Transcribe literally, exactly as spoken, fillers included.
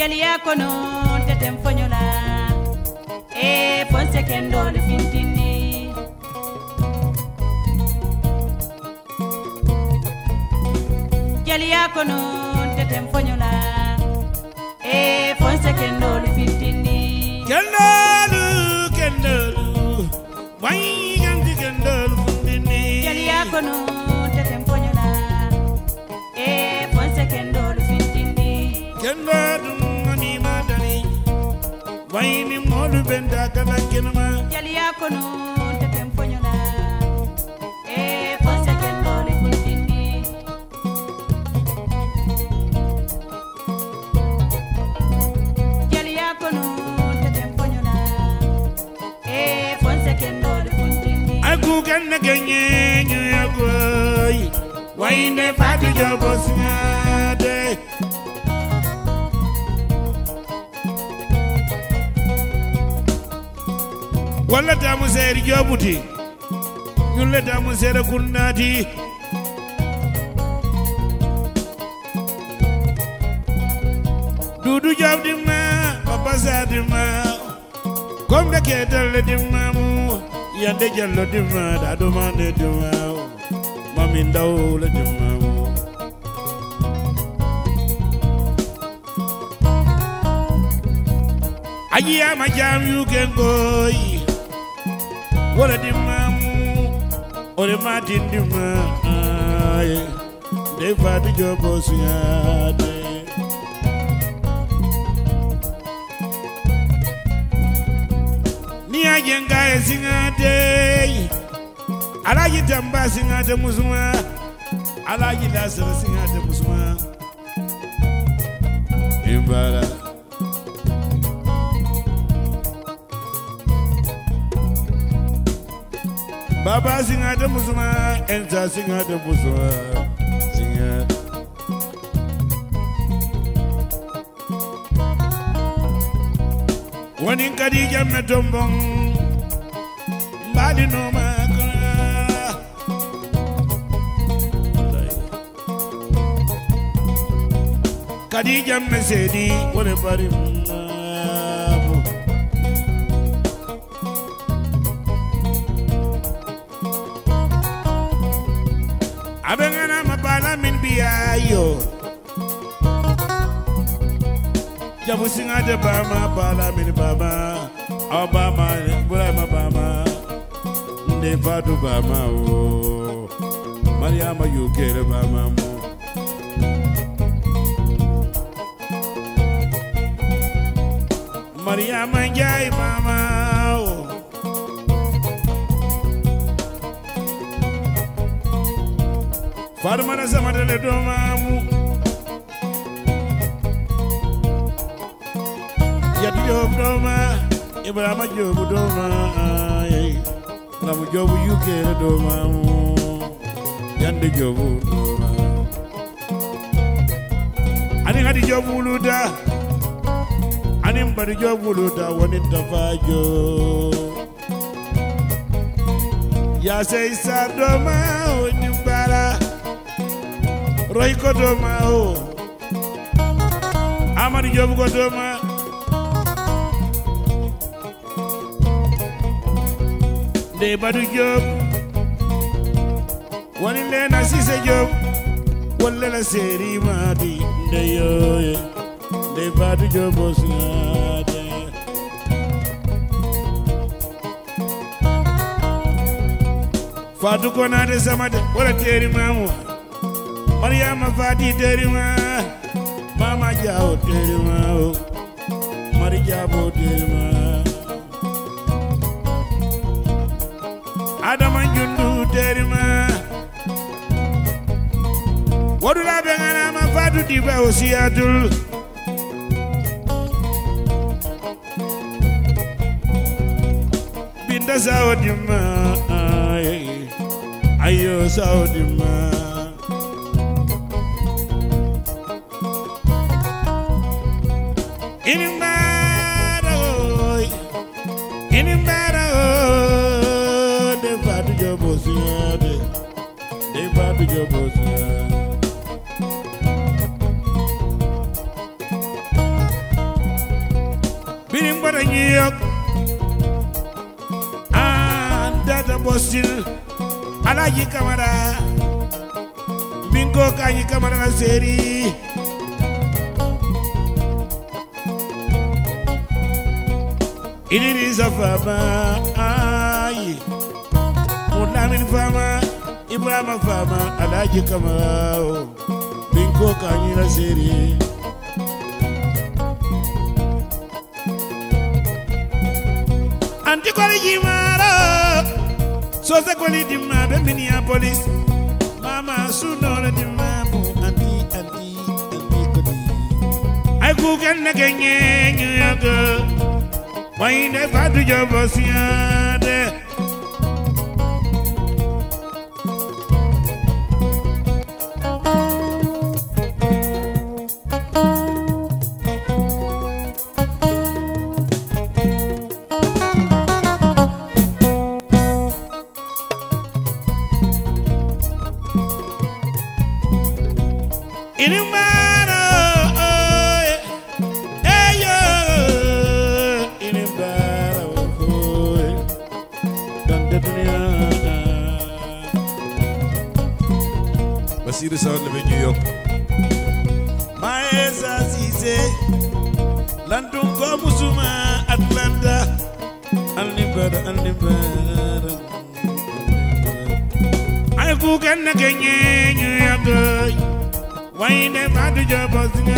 Jalia kono tetem fonyola e fonse kendo le fintini Jalia kono tetem fonyola e fonse kendo le fintini Kendalu kendalu wai ganti kendalu fintini Jalia kono tetem fonyola e fonse kendo le fintini Kendalu ngani madani wai ni modu benda kana kenama Jalia kono tetem fonyola e fonse kendo le fintini Jalia kono tetem fonyola e fonse kendo le fintini Aku kanna genye nyagoy wai Ndey Fatou Jobe singade Walla damu seri jobuti Nyulle damu seri kunnati Dudu Jobe dimma Papa Sa dimma Kombe kedal dimma mu Yande jallo dimma Dadu mande dimma Mami ndaw la dimma mu Aji ama jam yu kengoy Wala dimamu Ore matin dima ay Ndey Fatou Jobe singade Ni ajenga e singade Alaji tamba singade musuma Alaji lasara singade musuma Imbara Baba singade musuma, Enza singade musuma, singade. Wani Khadija metombong, mbadi no makara. Khadija mesedi, wale bari mamu. Abengana mabala min biayo Jabu singade bama bala min bama Obama bula mabama Ndey Fatou bama o Mariama yukere bama mo Mariama njai bama o Farmana samadele domamu Yati Jobe doma Ibrahima Jobe doma Namu Jobe yukere domamu Yande Jobe doma Ani hadi Jobe wuluda Ani mbadi Jobe wuluda Wani tafajo Ya say sa doma Onimbara Roy ko doma o Amadi Jobe ko doma Ndey Fatou Jobe Wani lena sise Jobe Walla la seri madi Ndeyo Ndey Fatou Jobe singade Fatou konade samade Wala teri mamu Mariama Fati terima Mama Jao terima Mari Jabo terima Adama Jundu terima Wadula bengana ma Fatou diba osiatul Binda saodima Ayo saodima Inimbara oi Inimbara oi Ndey Fatou Jobe singade Ndey Fatou Jobe singade be New York and data Boston alaji kamara bingo kanyi kamara na seri Idrissa Fama ay Mulamin Fama Ibrahima Fama alaji kamara bingo kanyi na seri Anti kwali jimara Sosa kwali dima be Minneapolis Mama sunora dima bu anti anti anti kodi Ay kuken na kenye nyaga Wai Ndey Fatou Jobe siade Basir Sound le New York Maesa Sise Landum ko musuma Atlanta Alnibara Alnibara Ay ku ken na kenye nyaga Wai Ndey Fatou Jobe